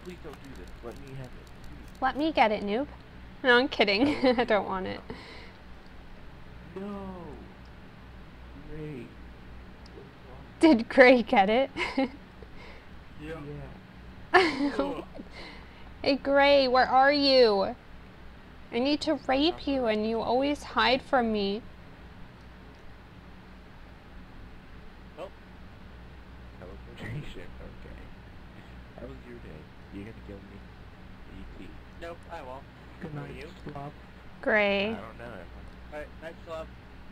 please don't do this. Let me have it. Please. Let me get it, noob. No, I'm kidding. I don't want it. No. Great. Did Gray get it? Yeah. Hey, Gray, where are you? I need to rape you and you always hide from me. Oh. Celebration, okay. How was your day? You gonna kill me? E.T. Nope, I won't. Good night, you? Slop. Gray. I don't know. Alright, night slop.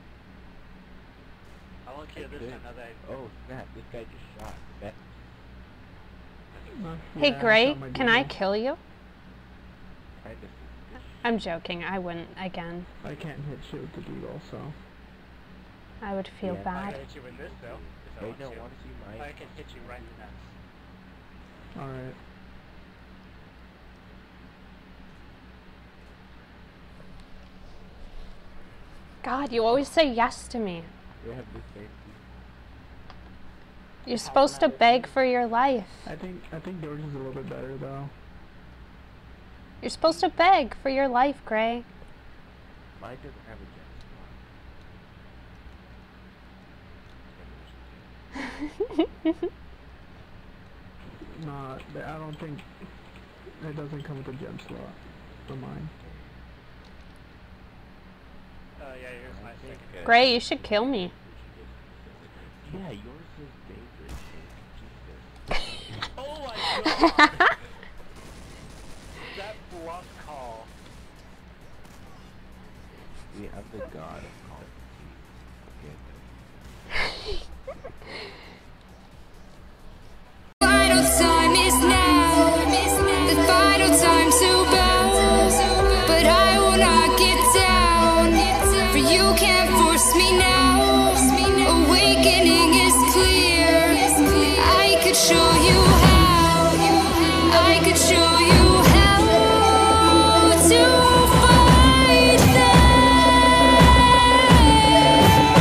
I won't kill this time now that Oh snap, this guy just shot. That Hey, Yeah, Gray, shot my can I dealer. kill you? kind of I'm joking. I wouldn't again. I can't hit you with the deagle, so. I would feel Yeah, I bad. can hit you in this though, if I They want don't to. want to see my I can hit you right in the nuts. Alright. God, you always say yes to me. They have the same You're supposed to beg for your life. I think yours is a little bit better though. You're supposed to beg for your life, Gray. Mine doesn't have a gem slot. Nah, I don't think it doesn't come with a gem slot for mine. Yeah, here's my second. Gray, you should kill me. Yeah, yours is dangerous. Jesus. Oh my god! That bluff call. Yeah, I'm the god of Call of Duty. Final time is now, the final time to bow, but I will not get down, for you can't force me now. Awakening is clear, I could show you how, I could show you